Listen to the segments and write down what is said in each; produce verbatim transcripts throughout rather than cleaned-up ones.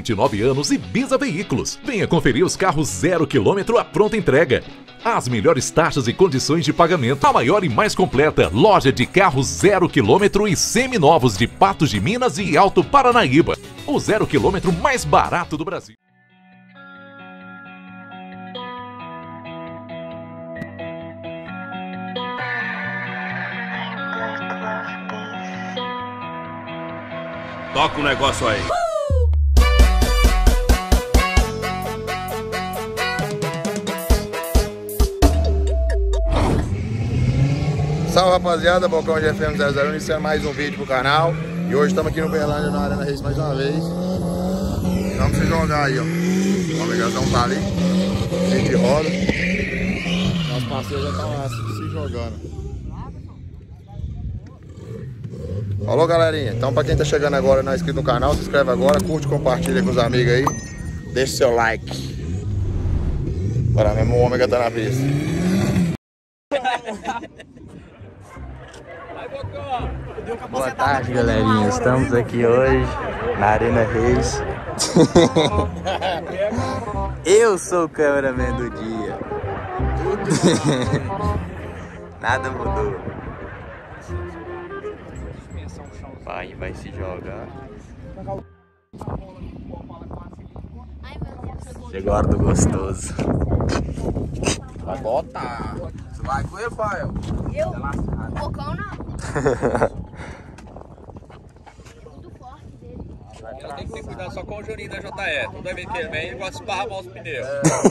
vinte e nove anos e Bisa Veículos. Venha conferir os carros zero quilômetro à pronta entrega. As melhores taxas e condições de pagamento. A maior e mais completa loja de carros zero quilômetro e seminovos de Patos de Minas e Alto Paranaíba. O zero quilômetro mais barato do Brasil. Toca o negócio aí. Salve, rapaziada, Bocão de F M zero zero um, iniciando mais um vídeo pro canal. E hoje estamos aqui no Uberlândia, na Arena Race mais uma vez. Vamos se jogar aí, ó. O Omegazão tá ali, cheio de roda. Nossos parceiros já estão lá se jogando. Falou, galerinha. Então, pra quem tá chegando agora e não é inscrito no canal, se inscreve agora, curte, compartilha com os amigos aí. Deixa seu like. Bora mesmo, o Ômega tá na pista. Boa tarde, galerinha. Estamos aqui hoje na Arena Race. Eu sou o cameraman do dia. Nada mudou. Vai, vai se jogar. Chegou a hora do gostoso. Vai botar. Você vai com ele, Fael? Eu? Bocão não. Tudo forte dele. Ela tem que ter cuidado só com o Juninho da J E. Toda vez que ele vem, ele gosta de esparramar os pneus.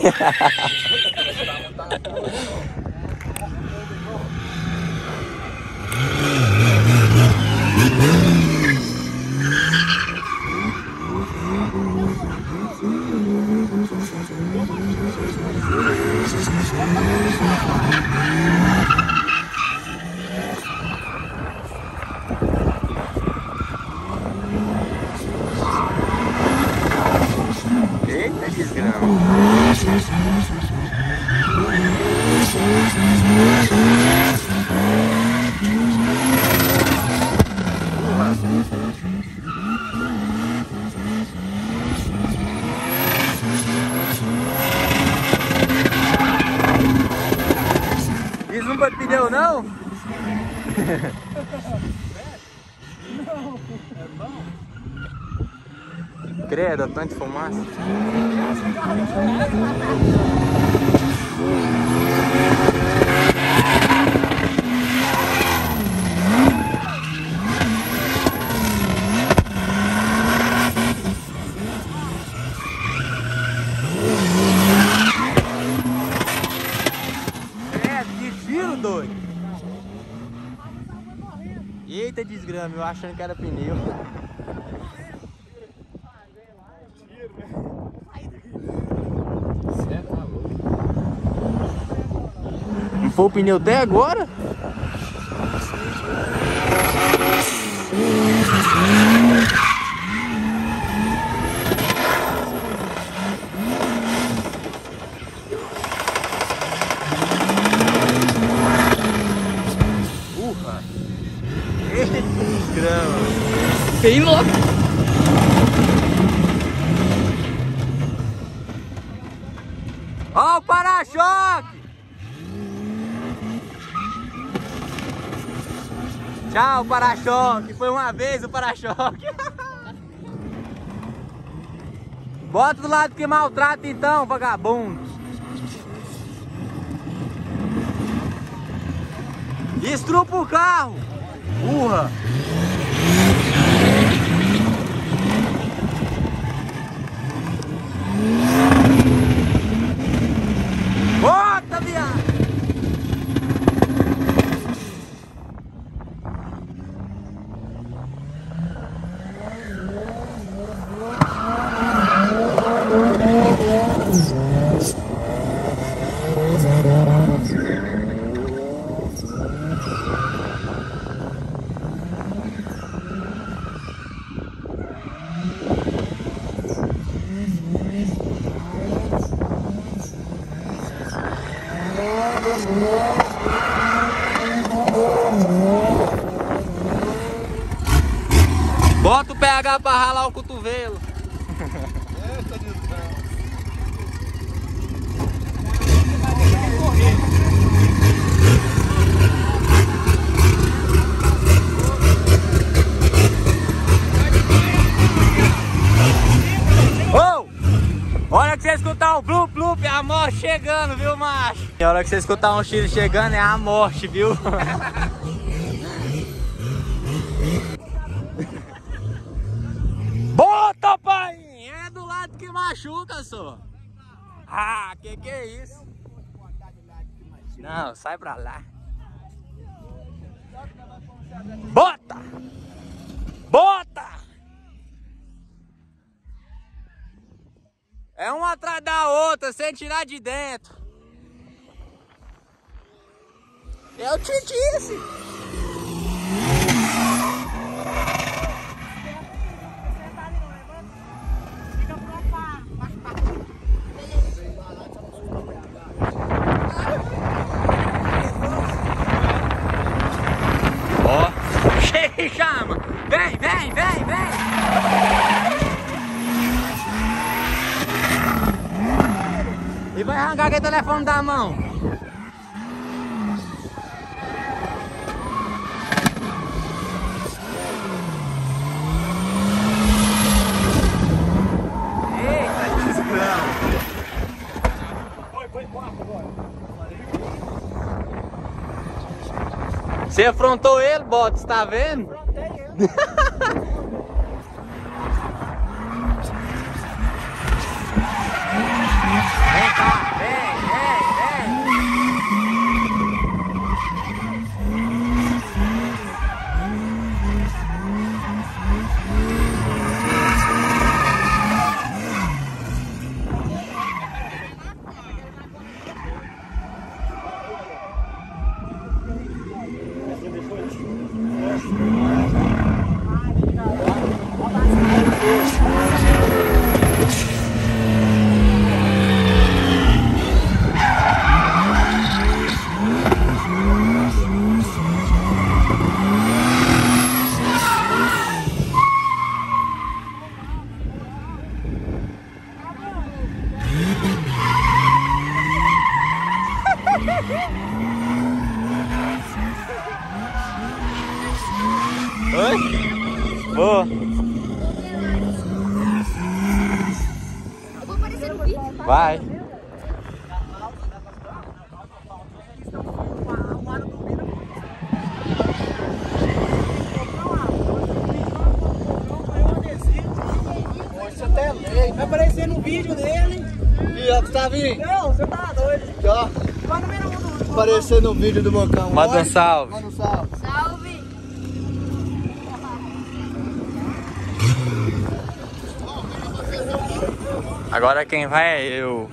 Eita, desgrama. Isso não foi pneu, não? Não, é bom. Credo, tanto fumaça. Doido. Eita, desgrama, eu achando que era pneu. Não foi o pneu até agora? Bem louco. Ó o para-choque! Tchau, para-choque! Foi uma vez o para-choque! Bota do lado que maltrata então, vagabundo! Estrupa o carro! Burra! Bota, viado! Bota o P H pra ralar o cotovelo. a morte chegando, viu, macho? E a hora que você escutar um tiro chegando é a morte, viu? Bota, pai! É do lado que machuca, só. Ah, que que é isso? Não, sai pra lá. Bota! Bota! É uma atrás da outra, sem tirar de dentro. Eu te disse! Ó, chama! Vem, vem, vem, vem! E vai arrancar aquele telefone da mão. Eita, desgrama! Você afrontou ele, Botas, tá vendo? Afrontei ele. Vem cá, vem, vem, oi? Boa. Eu vou aparecer no vídeo. Vai. Vai aparecer no vídeo dele. E ó, Gustavinho? Não, você tá doido. Aqui, ó. Vai no número um do... Aparecer no vídeo do Mocão. Manda um salve. Manda um salve. Salve. Agora quem vai é eu.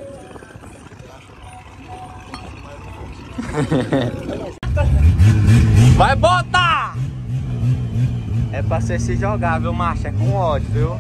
Vai botar! É pra você se jogar, viu, macho? É com ódio, viu?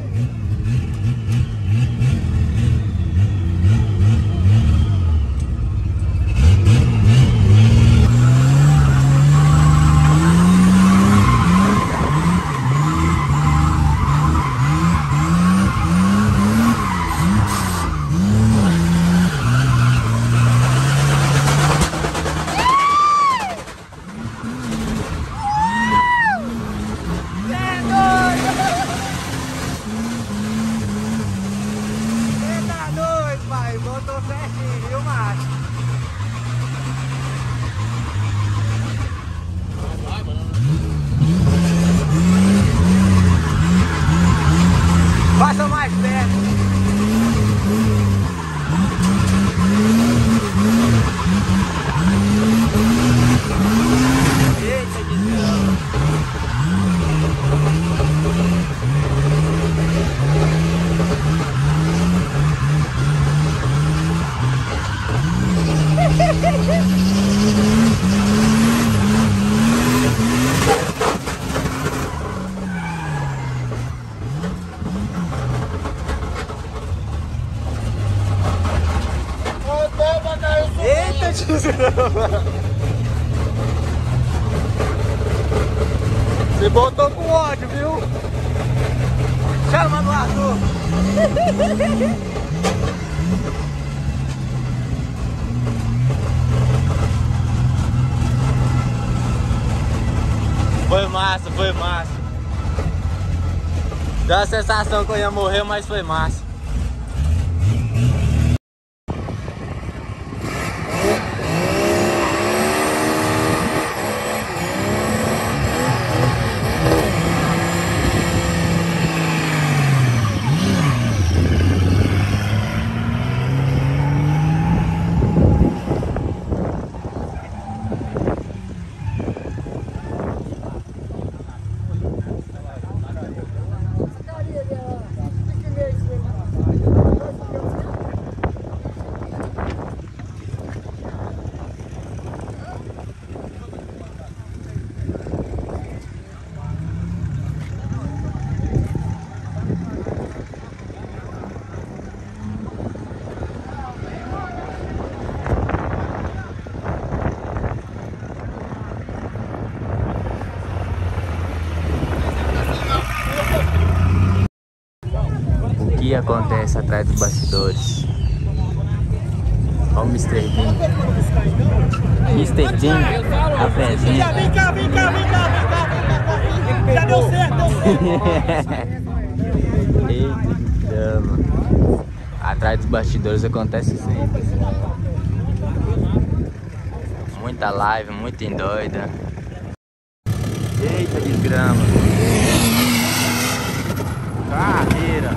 Botou certinho, viu, macho? Passa mais perto. Eita, desgraça. Eita, desgrama! Você botou com ódio, viu? Chama do Arthur! Foi massa, foi massa. Deu a sensação que eu ia morrer, mas foi massa. que acontece atrás dos bastidores. Olha o mister Bean. mister Bean, apresenta. Vem cá, vem cá, vem cá, vem cá, vem cá. Já deu certo, deu certo. Eita, que drama. Atrás dos bastidores acontece sempre. Muita live, muito endoida. Eita, desgrama. Carreira.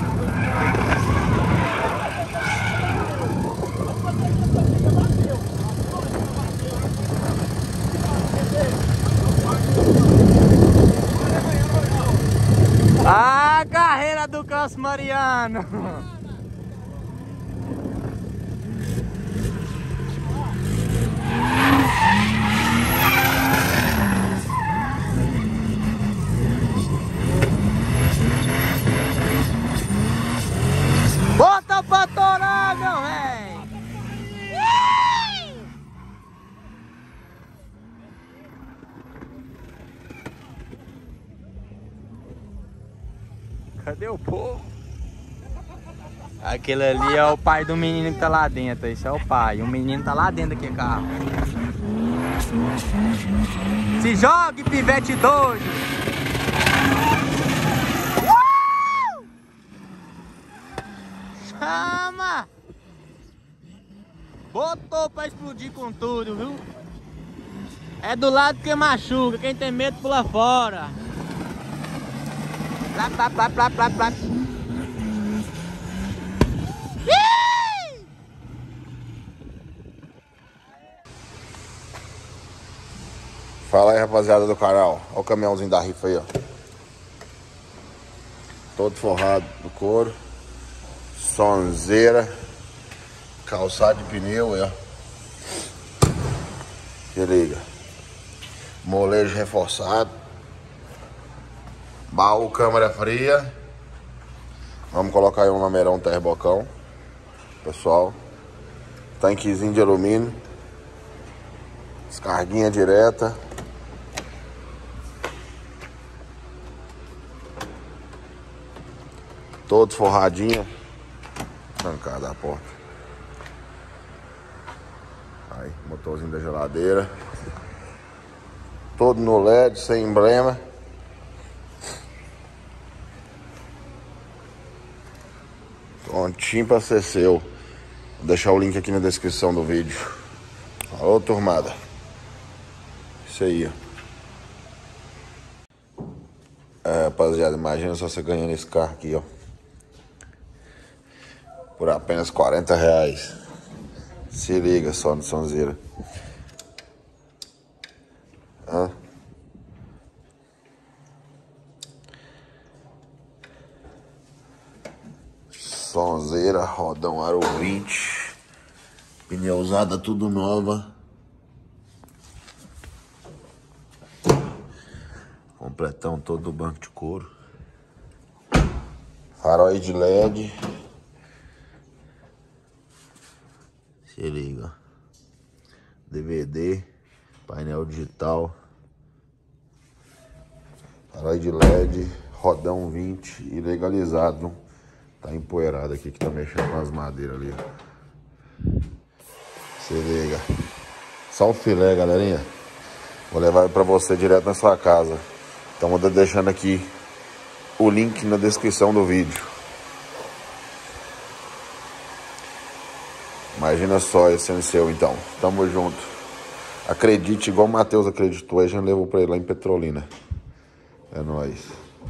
A carreira do Cássio Mariano. Bota pra torar, meu véi! Cadê o povo? Aquele ali é o pai do menino que tá lá dentro. Esse é o pai. O menino tá lá dentro daquele carro. Se jogue, pivete doido! Uh! Chama! Botou pra explodir com tudo, viu? É do lado que machuca. Quem tem medo pula fora. Plá, plá, plá, plá, plá, plá. Fala aí, rapaziada do canal. Olha o caminhãozinho da rifa aí, ó. Todo forrado do couro. Sonzeira. Calçado de pneu aí, ó. Se liga. Molejo reforçado. Baú, câmera fria. Vamos colocar aí um lameirão terbocão. Pessoal. Tanquezinho de alumínio. Descarguinha direta. Todo forradinho. Trancada da porta. Aí, motorzinho da geladeira. Todo no L E D, sem emblema. Prontinho pra ser seu. Vou deixar o link aqui na descrição do vídeo. Falou, turmada. Isso aí, ó. É, rapaziada, imagina só você ganhando esse carro aqui, ó. Por apenas quarenta reais. Se liga só no sonzeira. Hã? Sonzeira, rodão aro vinte. Pneu usada tudo nova. Completão todo do banco de couro. Faróis de L E D. Se liga. D V D. Painel digital. Faróis de L E D. Rodão vinte e legalizado. Tá empoeirado aqui que tá mexendo com as madeiras ali. Se liga. Só o filé, galerinha. Vou levar pra você direto na sua casa. Então vou deixando aqui o link na descrição do vídeo. Imagina só esse sendo seu, então. Tamo junto. Acredite igual o Matheus acreditou. Aí a gente levou pra ele lá em Petrolina. É nóis.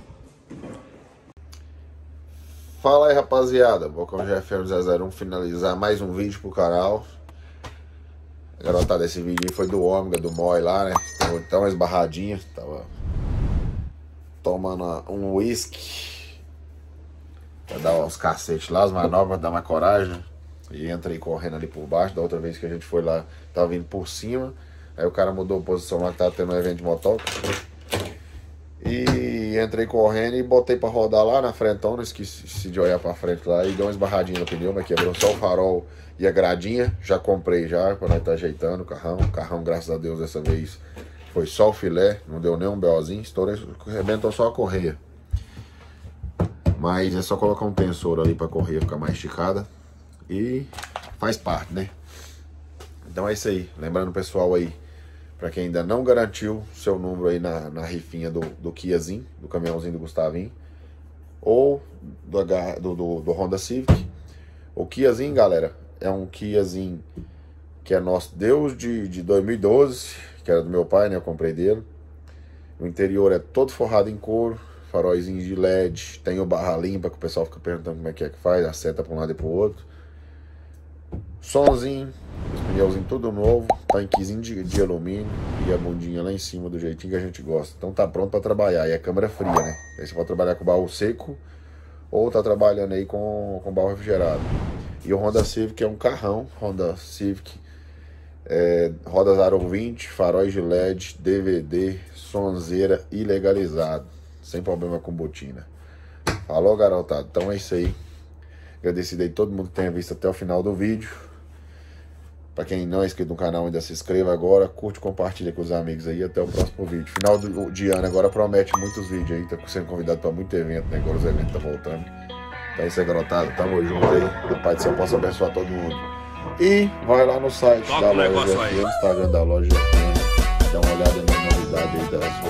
Fala aí, rapaziada. Bocão G F M zero zero um finalizar mais um vídeo pro canal. A garotada desse vídeo aí foi do Ômega, do Moi lá, né? Tava tão esbarradinha. Tava tomando um whisky pra dar uns cacetes lá, as manobras, dar uma coragem, né? E entrei correndo ali por baixo. Da outra vez que a gente foi lá, tava vindo por cima. Aí o cara mudou a posição lá, que tava tendo um evento de motoca. E entrei correndo e botei pra rodar lá na frentona. Esqueci de olhar pra frente lá e deu uma esbarradinha no pneu, mas quebrou só o farol e a gradinha. Já comprei já, pra nós tá ajeitando o carrão. O carrão, graças a Deus, dessa vez foi só o filé. Não deu nem um BOzinho, estourei, arrebentou só a correia. Mas é só colocar um tensor ali pra correr ficar mais esticada. E faz parte, né? Então é isso aí. Lembrando, pessoal, aí, pra quem ainda não garantiu seu número aí na, na rifinha do, do Kiazinho, do caminhãozinho do Gustavinho, ou do, do, do, do Honda Civic. O Kiazinho, galera, é um Kiazinho que é nosso Deus de, de dois mil e doze, que era do meu pai, né? Eu comprei dele. O interior é todo forrado em couro, faróizinhos de L E D, tem o barra limpa, que o pessoal fica perguntando como é que é que faz, a seta para um lado e para o outro. Somzinho, os pneuzinhos tudo novo, tanquezinho de, de alumínio e a bundinha lá em cima do jeitinho que a gente gosta. Então tá pronto para trabalhar, e é câmara fria, né? Aí você pode trabalhar com baú seco ou tá trabalhando aí com, com baú refrigerado. E o Honda Civic é um carrão, Honda Civic, é, rodas aro vinte, faróis de L E D, D V D, sonzeira e legalizado, sem problema com botina. Falou, garotado? Então é isso aí. Agradecido aí todo mundo que tenha visto até o final do vídeo. Pra quem não é inscrito no canal, ainda se inscreva agora, curte, compartilha com os amigos aí. Até o próximo vídeo. Final do, de ano agora promete muitos vídeos aí. Tá sendo convidado pra muito evento, né? Agora os eventos tá voltando. Então é isso aí, garotado. Tamo junto aí. A paz do céu possa abençoar todo mundo. E vai lá no site Toca da o loja negócio G F M, aí. Instagram da loja G F M. Dá uma olhada na novidade aí das